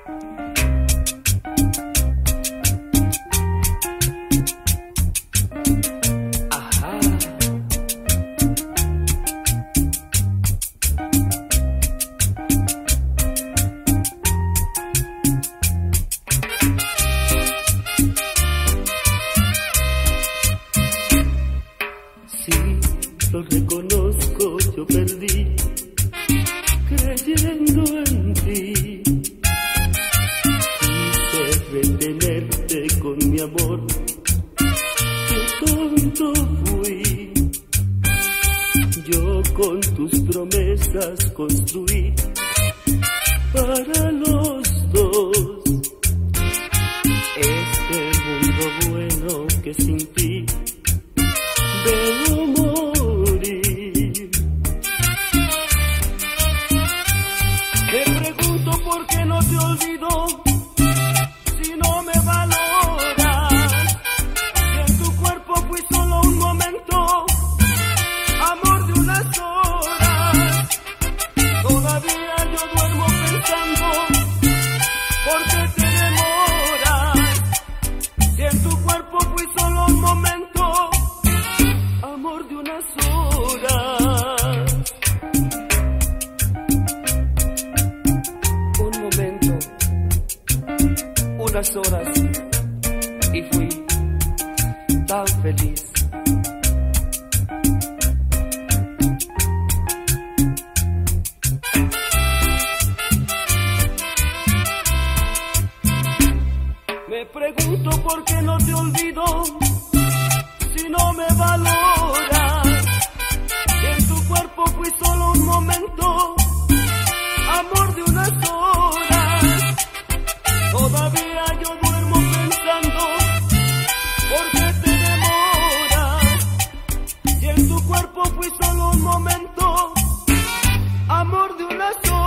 Lo reconozco, yo perdí creyendo en ti. Quise retenerte con mi amor, qué tonto fui. Yo con tus promesas construí para los dos este mundo bueno que sin ti debo morir. Me pregunto por qué no te olvido si no me valoras. Si en tu cuerpo fui solo un momento, amor de unas horas. Todavía yo duermo pensando por qué te demoras. Si en tu cuerpo fui solo un momento, amor de unas horas. Un momento, unas horas, y fui tan feliz. Me pregunto por qué no te olvido si no me valoras. Si en tu cuerpo fui solo un momento, amor de unas horas. Todavía yo duermo pensando por qué te demoras. Si en tu cuerpo fui solo un momento, amor de unas horas.